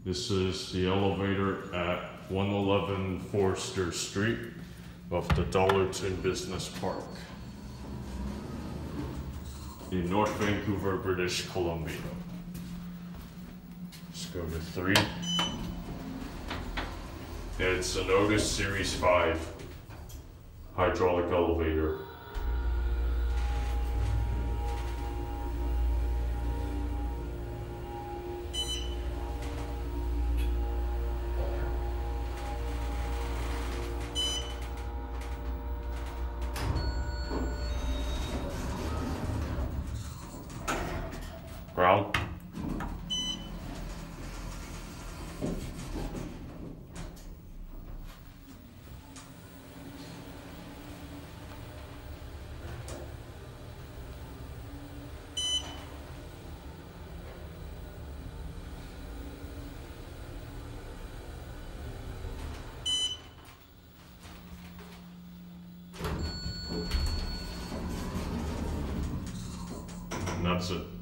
This is the elevator at 111 Forster Street of the Dollarton Business Park in North Vancouver, British Columbia. Let's go to 3. It's an Otis Series 5 hydraulic elevator. Ground. And that's it.